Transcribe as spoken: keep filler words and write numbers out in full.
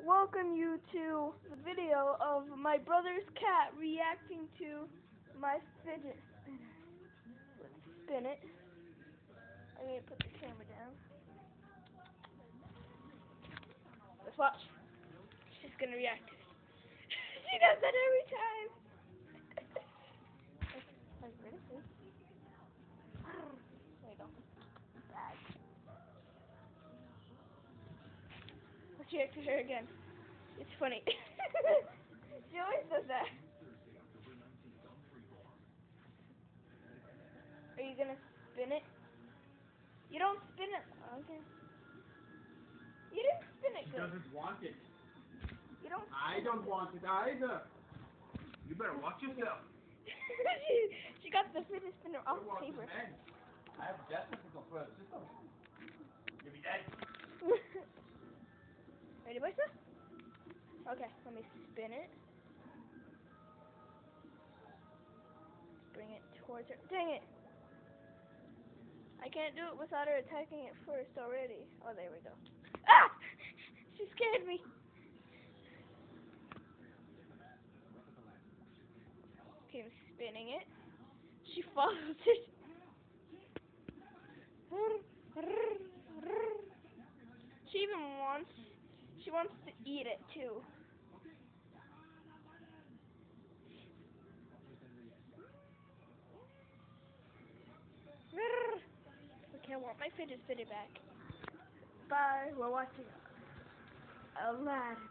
welcome you to the video of my brother's cat reacting to my fidget spinner. Let's spin it. I'm going to put the camera down. Let's watch. She's going to react. She does that every time. Like, really? There you go. Bad. Let's react to her again. It's funny. She always does that. Are you gonna spin it? You don't spin it. Okay. You didn't spin it She good. doesn't want it. You don't. I don't want it either. You better watch yourself. she, she got the fidget spinner off You're watching paper. men. I have death difficult for a system. You'll be dead. Ready, boys? Okay, let me spin it. Bring it towards her. Dang it! I can't do it without her attacking it first already. Oh, there we go. Ah! She scared me. Okay, I'm spinning it. She follows it. She even wants, she wants to eat it too. Okay, I want my fidget spinner back. Bye. We're watching Aladdin.